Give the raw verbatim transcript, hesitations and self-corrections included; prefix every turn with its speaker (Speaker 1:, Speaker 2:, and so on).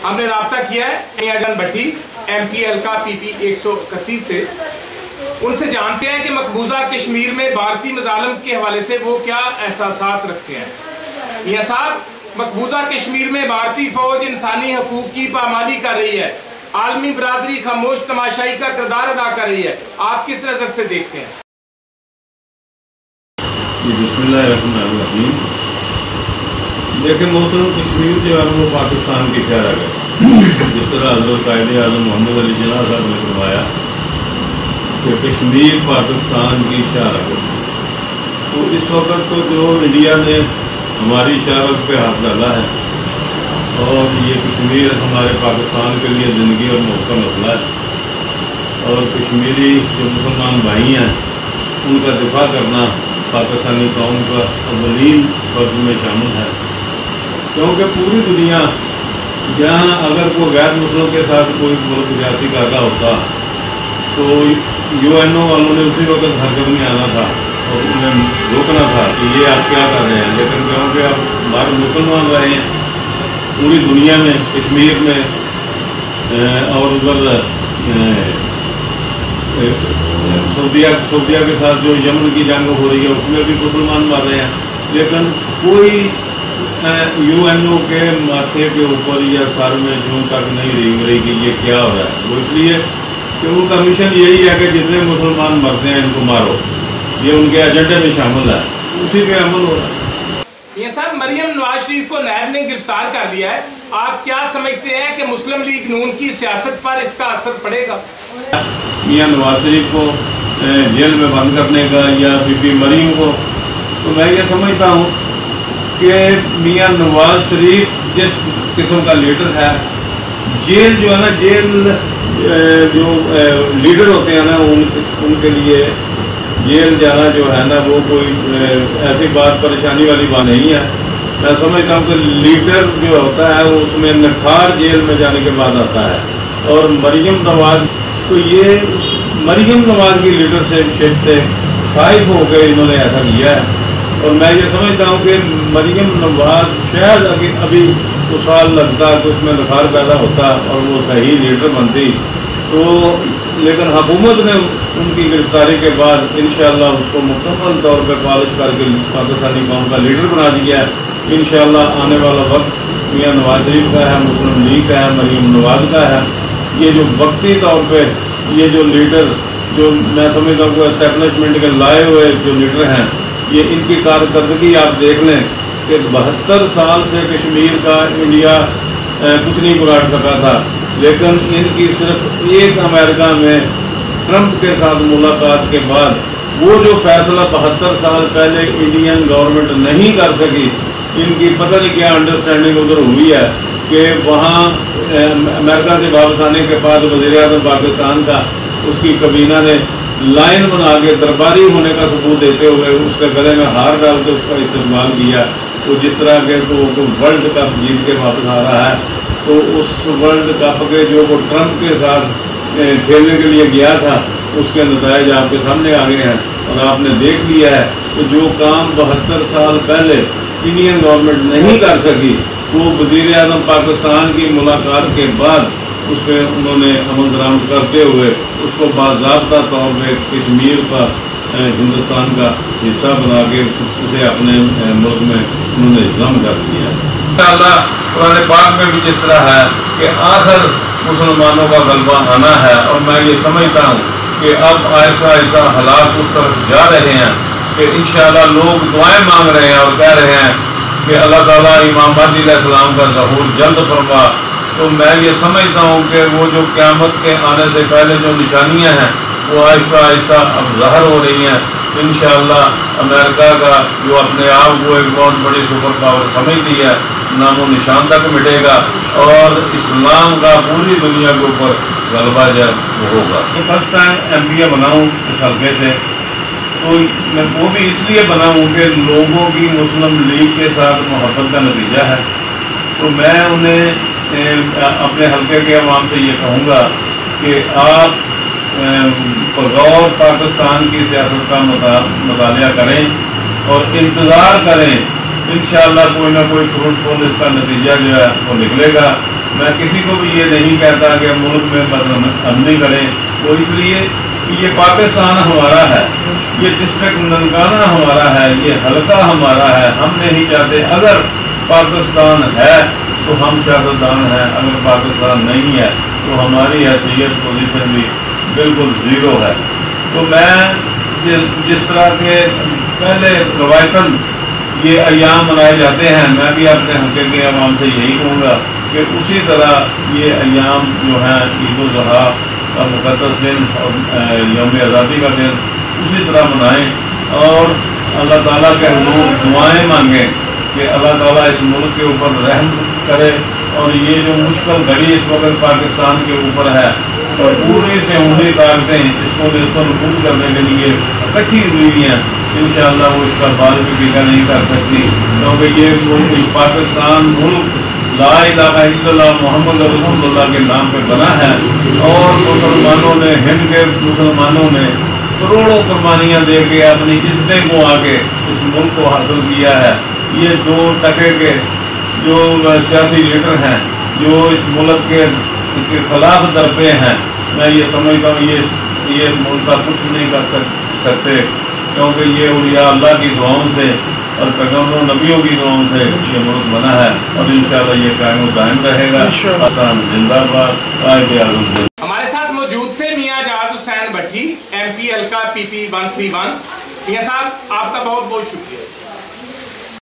Speaker 1: ہم نے رابطہ کیا ہے میاں جان بھٹی ایم پی ایل کا پی پی ایک سو اکتیس سے، ان سے جانتے ہیں کہ مقبوضہ کشمیر میں بھارتی مظالم کے حوالے سے وہ کیا احساسات رکھتے ہیں۔ میاں صاحب، مقبوضہ کشمیر میں بھارتی فوج انسانی حقوق کی پامالی کر رہی ہے، عالمی برادری خاموش تماشائی کا کردار ادا کر رہی ہے، آپ کس نظر سے دیکھتے ہیں؟
Speaker 2: بسم اللہ الرحمن الرحیم۔ دیکھیں محترم، کشمیر جو ہے وہ پاکستان کی شہر ہے، جس طرح حضرت قائد اعظم محمد علی جناح صاحب نے فرمایا کہ کشمیر پاکستان کی شہر ہے۔ تو اس وقت تو جو انڈیا نے ہماری شہرت پہ ہاتھ ڈالا ہے اور یہ کشمیر ہمارے پاکستان کے لیے زندگی اور موت کا مسئلہ ہے، اور کشمیری جو مسلمان بھائی ہیں ان کا دفاع کرنا پاکستانی قوم کا اولین فرض میں شامل ہے، کیونکہ پوری دنیا جہاں اگر کوئی غیر مسلم کے ساتھ کوئی ملک زیادتی کر رہا ہوتا تو یو این او والوں نے اسی وقت حرکت میں آنا تھا اور انہیں روکنا تھا کہ یہ آپ کیا کر رہے ہیں، لیکن کیونکہ اب ہمارے مسلمان رہے ہیں پوری دنیا میں، کشمیر میں اور ادھر سعودیہ سعودیہ کے ساتھ جو یمن کی جنگ ہو رہی ہے اس میں بھی مسلمان مر رہے ہیں، لیکن کوئی یو این او کے ماتھے کے اوپر یا سر میں جوں تک نہیں رینگ رہی کہ یہ کیا ہو رہا ہے۔ وہ اس لیے کہ ان کا مشن یہی ہے کہ جتنے مسلمان مرتے ہیں ان کو مارو، یہ ان کے ایجنڈے میں شامل ہے، اسی پہ عمل ہو رہا ہے۔
Speaker 1: یہ صاحب، مریم نواز شریف کو نیب نے گرفتار کر دیا ہے، آپ کیا سمجھتے ہیں کہ مسلم لیگ نون کی سیاست پر اس کا اثر پڑے گا؟
Speaker 2: میاں نواز شریف کو جیل میں بند کرنے کا یا بی بی مریم کو، تو میں یہ سمجھتا ہوں کہ میاں نواز شریف جس قسم کا لیڈر ہے، جیل جو ہے نا، جیل جو لیڈر ہوتے ہیں نا ان ان کے لیے جیل جانا جو ہے نا وہ کوئی ایسی بات پریشانی والی بات نہیں ہے۔ میں سمجھتا ہوں کہ لیڈر جو ہوتا ہے اس میں نکھار جیل میں جانے کے بعد آتا ہے، اور مریم نواز تو یہ مریم نواز کی لیڈرشپ سے خائف ہو کے انہوں نے ایسا کیا ہے، اور میں یہ سمجھتا ہوں کہ مریم نواز شاید ابھی کچھ سال لگتا کہ اس میں نکھار پیدا ہوتا اور وہ صحیح لیڈر بنتی، تو لیکن حکومت نے ان کی گرفتاری کے بعد انشاءاللہ اس کو مکمل طور پہ پالش کر کے پاکستانی قوم کا لیڈر بنا دیا ہے۔ انشاءاللہ آنے والا وقت میاں نواز شریف کا ہے، مسلم لیگ کا ہے، مریم نواز کا ہے۔ یہ جو وقتی طور پہ یہ جو لیڈر جو میں سمجھتا ہوں کہ اسٹیبلشمنٹ کے لائے ہوئے جو لیڈر ہیں، یہ ان کی کارکردگی آپ دیکھ لیں کہ بہتر سال سے کشمیر کا انڈیا کچھ نہیں بگاڑ سکا تھا، لیکن ان کی صرف ایک امریکہ میں ٹرمپ کے ساتھ ملاقات کے بعد وہ جو فیصلہ بہتر سال پہلے انڈین گورنمنٹ نہیں کر سکی، ان کی پتہ نہیں کیا انڈرسٹینڈنگ ادھر ہوئی ہے کہ وہاں امریکہ سے واپس آنے کے بعد وزیر اعظم پاکستان کا اس کی کابینہ نے لائن بنا کے درباری ہونے کا ثبوت دیتے ہوئے اس کے گلے میں ہار ڈال کے اس کا استعمال کیا۔ تو جس طرح کے تو ورلڈ کپ جیت کے واپس آ رہا ہے، تو اس ورلڈ کپ کے جو وہ ٹرمپ کے ساتھ کھیلنے کے لیے گیا تھا اس کے نتائج آپ کے سامنے آ گئے ہیں، اور آپ نے دیکھ لیا ہے کہ جو کام بہتر سال پہلے انڈین گورنمنٹ نہیں کر سکی وہ وزیر اعظم پاکستان کی ملاقات کے بعد اس پہ انہوں نے عمل درآمد کرتے ہوئے اس کو باضابطہ طور پہ کشمیر کا ہندوستان کا حصہ بنا کے اسے اپنے ملک میں انہوں نے ضم کر دیا۔ انشاءاللہ قرآن پاک میں بھی جس طرح ہے کہ آخر مسلمانوں کا غلبہ آنا ہے، اور میں یہ سمجھتا ہوں کہ اب آہستہ آہستہ حالات اس طرف جا رہے ہیں کہ انشاءاللہ لوگ دعائیں مانگ رہے ہیں اور کہہ رہے ہیں کہ اللہ تعالیٰ امام مہدی علیہ السلام کا ظہور جلد فرما۔ تو میں یہ سمجھتا ہوں کہ وہ جو قیامت کے آنے سے پہلے جو نشانیاں ہیں وہ آہستہ آہستہ اب ظاہر ہو رہی ہیں۔ انشاءاللہ امریکہ کا جو اپنے آپ کو ایک بہت بڑی سپر پاور سمجھتی ہے، نام و نشان تک مٹے گا، اور اسلام کا پوری دنیا کے اوپر غلبہ جو ہوگا۔ First time M P A بنا ہوں اس حلقے سے، تو میں وہ بھی اس لیے بنا ہوں کہ لوگوں کی مسلم لیگ کے ساتھ محبت کا نتیجہ ہے۔ تو میں انہیں اپنے حلقے کے عوام سے یہ کہوں گا کہ آپ بغور پاکستان کی سیاست کا مطالعہ کریں اور انتظار کریں، انشاءاللہ کوئی نہ کوئی فروٹفل اس کا نتیجہ جو ہے وہ نکلے گا۔ میں کسی کو بھی یہ نہیں کہتا کہ ملک میں بدامنی کریں، وہ اس لیے کہ یہ پاکستان ہمارا ہے، یہ ڈسٹرکٹ ننکانہ ہمارا ہے، یہ حلقہ ہمارا ہے، ہم نہیں چاہتے اگر پاکستان ہے تو ہم شہادتدان ہیں، اگر پاکستان نہیں ہے تو ہماری حیثیت پوزیشن بھی بالکل زیرو ہے۔ تو میں جس طرح کے پہلے روایتاً یہ ایام منائے جاتے ہیں، میں بھی اپنے حلقے کے عوام سے یہی کہوں گا کہ اسی طرح یہ ایام جو ہیں عید الاضحیٰ کا مقدس دن اور یوم آزادی کا دن اسی طرح منائیں اور اللہ تعالیٰ کے حضور دعائیں مانگیں کہ اللہ تعالیٰ اس ملک کے اوپر رحم کرے، اور یہ جو مشکل گھڑی اس وقت پاکستان کے اوپر ہے اور پوری سے عمری طاقتیں اس کو اس کو نفوذ کرنے کے لیے اکٹھی ہوئی ہیں، انشاءاللہ وہ اس کا بال بھی پیچھا نہیں کر سکتی، کیونکہ یہ ملک پاکستان ملک لا الہ الا اللہ محمد رسول اللہ کے نام پہ بنا ہے، اور مسلمانوں نے ہند کے مسلمانوں نے کروڑوں قربانیاں دے کے اپنی عزتیں کو آ کے اس ملک کو حاصل کیا ہے۔ یہ دو ٹکے کے جو سیاسی لیڈر ہیں جو اس ملک کے کے خلاف درپے ہیں، میں یہ سمجھتا ہوں یہ یہ اس ملک کا کچھ نہیں کر سکتے، کیونکہ یہ اولیاء اللہ کی دعاؤں سے اور پیغمبروں نبیوں کی دعاؤں سے یہ ملک بنا ہے، اور انشاءاللہ یہ قائم و دائم رہے گا۔ آسان زندہ باد، قائد اعظم زندہ باد۔
Speaker 1: ہمارے ساتھ موجود تھے میاں جہاز حسین بھٹی، ایم پی حلقہ P P one three one. میاں صاحب آپ کا بہت بہت شکریہ۔